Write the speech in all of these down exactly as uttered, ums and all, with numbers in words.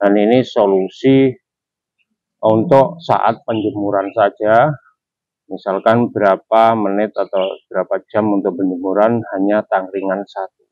Dan ini solusi untuk saat penjemuran saja, misalkan berapa menit atau berapa jam untuk penjemuran, hanya tangkringan satu.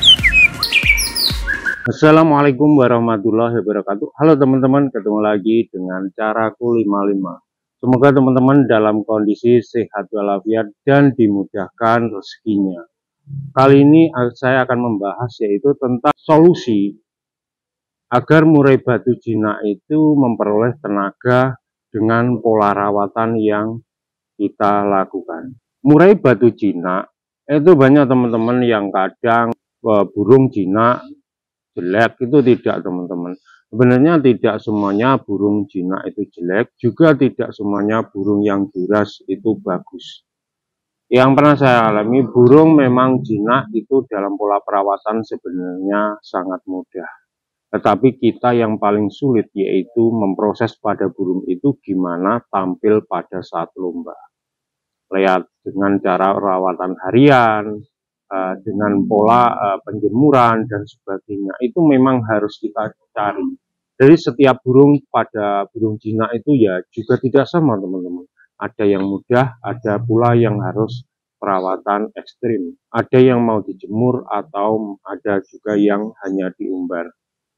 Assalamualaikum warahmatullahi wabarakatuh. Halo teman-teman, ketemu lagi dengan Caraku lima puluh lima. Semoga teman-teman dalam kondisi sehat walafiat dan dimudahkan rezekinya. Kali ini saya akan membahas yaitu tentang solusi agar murai batu jinak itu memperoleh tenaga dengan pola rawatan yang kita lakukan. Murai batu jinak itu banyak teman-teman yang kadang uh, burung jinak jelek, itu tidak teman-teman. Sebenarnya tidak semuanya burung jinak itu jelek, juga tidak semuanya burung yang duras itu bagus. Yang pernah saya alami, burung memang jinak itu dalam pola perawatan sebenarnya sangat mudah. Tetapi kita yang paling sulit yaitu memproses pada burung itu gimana tampil pada saat lomba. Lihat dengan cara rawatan harian, uh, dengan pola uh, penjemuran dan sebagainya, itu memang harus kita cari. Jadi setiap burung pada burung jinak itu ya juga tidak sama teman-teman. Ada yang mudah, ada pula yang harus perawatan ekstrim. Ada yang mau dijemur atau ada juga yang hanya diumbar.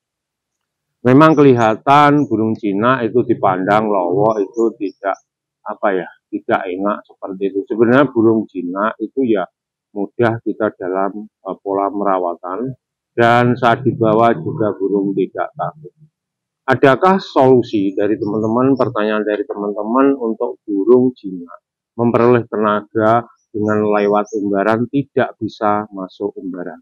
Memang kelihatan burung jinak itu dipandang lowo itu tidak apa ya, tidak enak seperti itu. Sebenarnya burung jinak itu ya mudah kita dalam uh, pola merawatan, dan saat dibawa juga burung tidak takut. Adakah solusi dari teman-teman, pertanyaan dari teman-teman untuk burung jinak memperoleh tenaga dengan lewat umbaran tidak bisa masuk umbaran?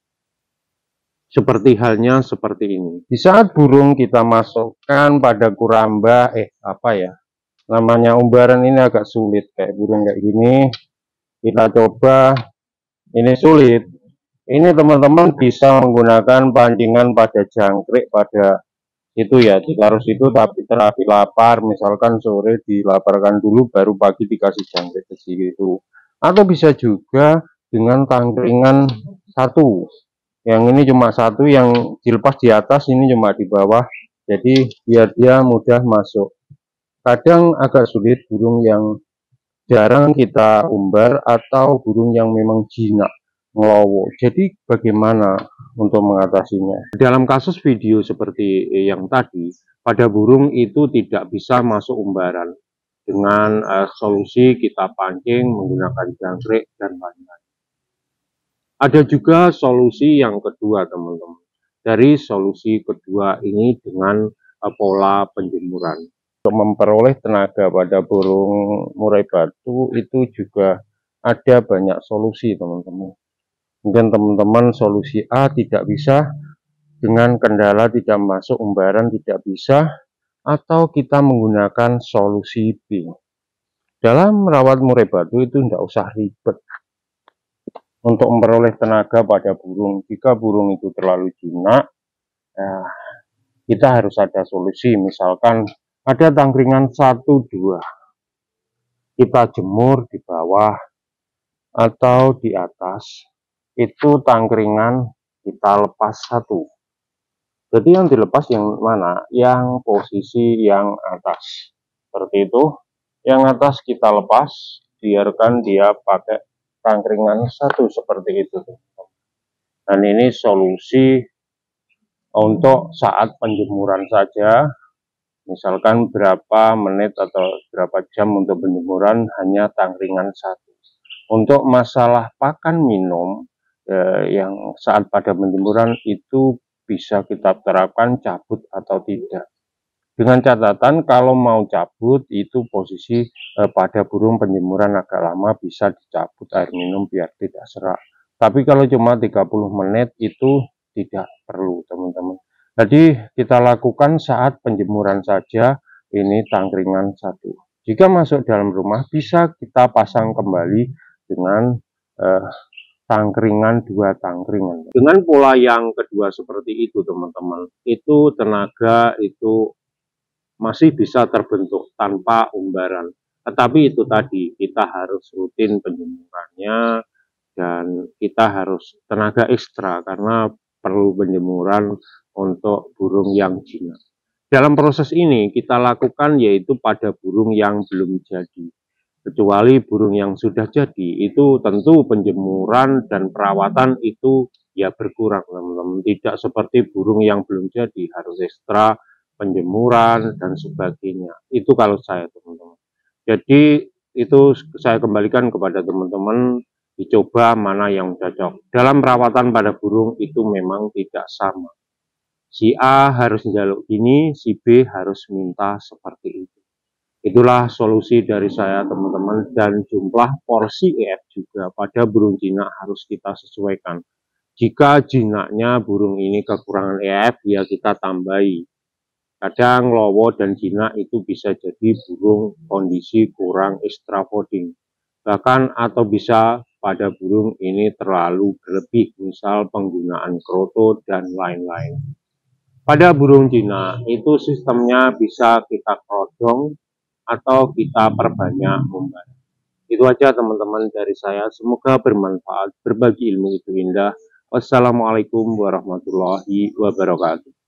Seperti halnya seperti ini. Di saat burung kita masukkan pada kuramba, eh apa ya, namanya umbaran ini agak sulit, kayak burung kayak gini. Kita coba, ini sulit. Ini teman-teman bisa menggunakan pancingan pada jangkrik, pada itu ya, ditaruh situ tapi terapi lapar, misalkan sore dilaparkan dulu, baru pagi dikasih jangkrik ke situ. Atau bisa juga dengan tangkringan satu. Yang ini cuma satu, yang dilepas di atas, ini cuma di bawah, jadi biar dia mudah masuk. Kadang agak sulit burung yang jarang kita umbar atau burung yang memang jinak ngelowo. Jadi bagaimana untuk mengatasinya? Dalam kasus video seperti yang tadi, pada burung itu tidak bisa masuk umbaran. Dengan uh, solusi kita pancing menggunakan jangkrik dan lain-lain. Ada juga solusi yang kedua teman-teman. Dari solusi kedua ini dengan uh, pola penjemuran. Untuk memperoleh tenaga pada burung murai batu itu juga ada banyak solusi teman-teman. Mungkin teman-teman solusi A tidak bisa, dengan kendala tidak masuk umbaran tidak bisa, atau kita menggunakan solusi B. Dalam merawat murai batu itu tidak usah ribet. Untuk memperoleh tenaga pada burung, jika burung itu terlalu jinak, nah, kita harus ada solusi. Misalkan ada tangkringan satu dua, kita jemur di bawah atau di atas, itu tangkringan kita lepas satu. Jadi yang dilepas yang mana? Yang posisi yang atas, seperti itu. Yang atas kita lepas, biarkan dia pakai tangkringan satu seperti itu. Dan ini solusi untuk saat penjemuran saja, misalkan berapa menit atau berapa jam untuk penjemuran, hanya tangkringan satu. Untuk masalah pakan minum eh, yang saat pada penjemuran itu bisa kita terapkan cabut atau tidak. Dengan catatan kalau mau cabut itu posisi eh, pada burung penjemuran agak lama, bisa dicabut air minum biar tidak serak. Tapi kalau cuma tiga puluh menit itu tidak perlu teman-teman. Jadi kita lakukan saat penjemuran saja, ini tangkringan satu. Jika masuk dalam rumah bisa kita pasang kembali dengan eh, tangkringan dua tangkringan. Dengan pola yang kedua seperti itu teman-teman, itu tenaga itu masih bisa terbentuk tanpa umbaran. Tetapi itu tadi, kita harus rutin penjemurannya dan kita harus tenaga ekstra, karena perlu penjemuran untuk burung yang jinak. Dalam proses ini kita lakukan yaitu pada burung yang belum jadi. Kecuali burung yang sudah jadi, itu tentu penjemuran dan perawatan itu ya berkurang, teman-teman. Tidak seperti burung yang belum jadi, harus ekstra penjemuran dan sebagainya. Itu kalau saya, teman-teman. Jadi itu saya kembalikan kepada teman-teman, dicoba mana yang cocok. Dalam perawatan pada burung itu memang tidak sama. Si A harus njaluk gini, si B harus minta seperti itu. Itulah solusi dari saya, teman-teman, dan jumlah porsi E F juga pada burung jinak harus kita sesuaikan. Jika jinaknya burung ini kekurangan E F, ya kita tambahi. Kadang lowo dan jinak itu bisa jadi burung kondisi kurang extra fooding. Bahkan atau bisa pada burung ini terlalu berlebih, misal penggunaan kroto dan lain-lain. Pada burung jinak itu sistemnya bisa kita kerodong atau kita perbanyak membara. Itu aja teman-teman dari saya, semoga bermanfaat. Berbagi ilmu itu indah. Wassalamualaikum warahmatullahi wabarakatuh.